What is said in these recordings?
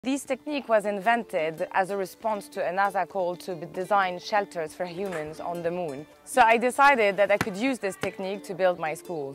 This technique was invented as a response to a NASA call to design shelters for humans on the moon. So I decided that I could use this technique to build my schools.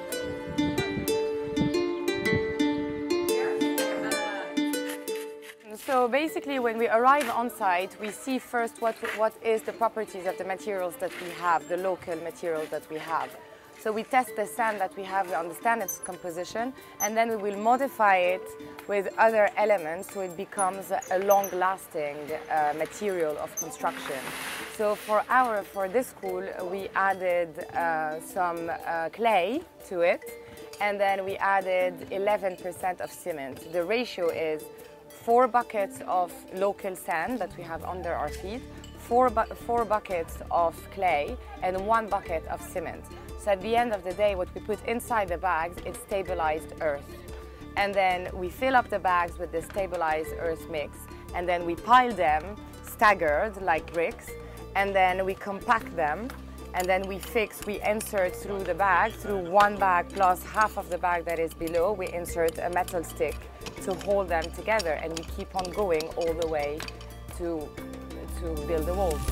So basically, when we arrive on site, we see first what is the properties of the materials that we have, the local materials that we have. So we test the sand that we have, we understand its composition, and then we will modify it with other elements so it becomes a long-lasting material of construction. So for this school, we added some clay to it, and then we added 11% of cement. The ratio is 4 buckets of local sand that we have under our feet, 4 buckets of clay, and 1 bucket of cement. So at the end of the day, what we put inside the bags is stabilized earth. And then we fill up the bags with the stabilized earth mix, and then we pile them staggered like bricks, and then we compact them, and then we insert through the bag, through 1 bag plus half of the bag that is below, we insert a metal stick to hold them together, and we keep on going all the way to build the walls.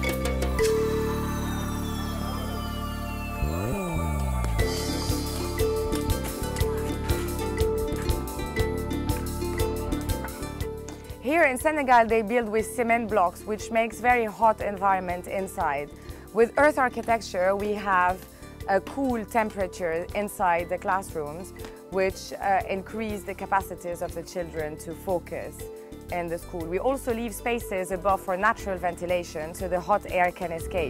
Here in Senegal, they build with cement blocks, which makes very hot environment inside. With earth architecture, we have a cool temperature inside the classrooms, which increase the capacities of the children to focus in the school. We also leave spaces above for natural ventilation, so the hot air can escape.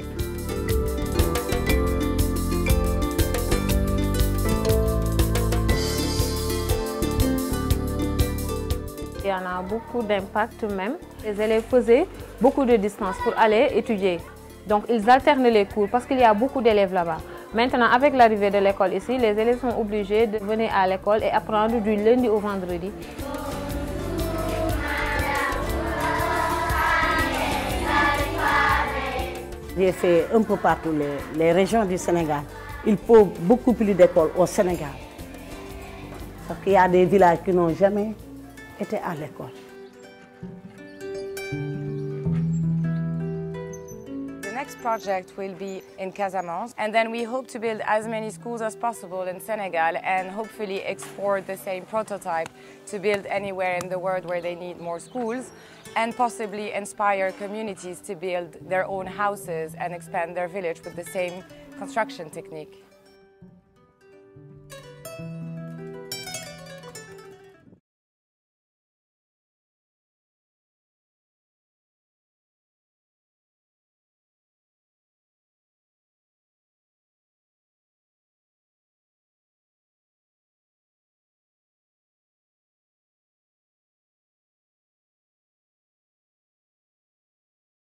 Il y en a beaucoup d'impact même. Les élèves faisaient beaucoup de distance pour aller étudier. Donc ils alternent les cours parce qu'il y a beaucoup d'élèves là-bas. Maintenant, avec l'arrivée de l'école ici, les élèves sont obligés de venir à l'école et apprendre du lundi au vendredi. J'ai fait un peu partout les régions du Sénégal. Il faut beaucoup plus d'écoles au Sénégal. Parce qu'il y a des villages qui n'ont jamais été à l'école. The next project will be in Casamance, and then we hope to build as many schools as possible in Senegal and hopefully export the same prototype to build anywhere in the world where they need more schools, and possibly inspire communities to build their own houses and expand their village with the same construction technique.